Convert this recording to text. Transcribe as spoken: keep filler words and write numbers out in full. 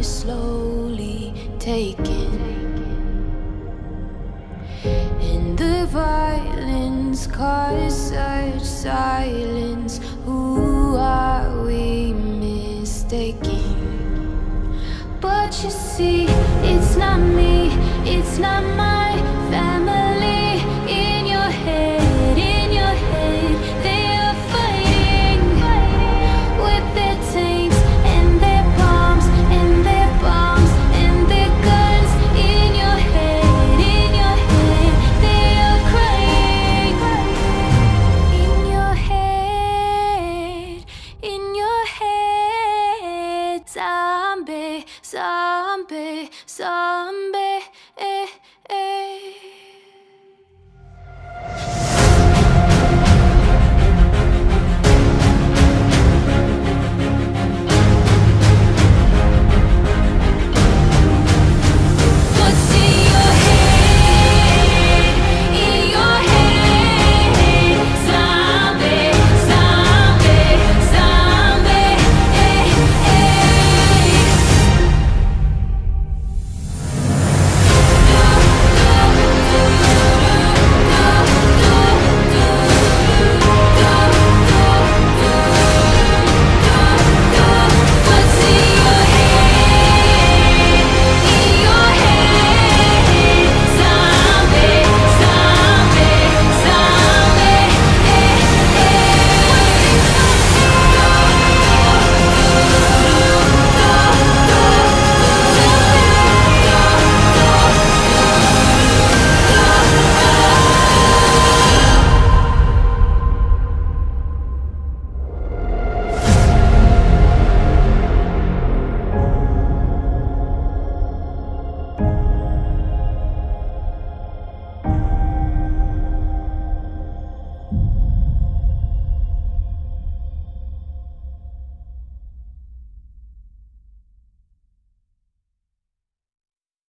is slowly taken, and the violence causes such silence. Who are we mistaking? But you see, it's not me, it's not my family. In your head, in your head, they are fighting with their tanks and their bombs and their bombs and their guns. In your head, in your head, they are crying. In your head, in your head, zombie, zombie, zombie.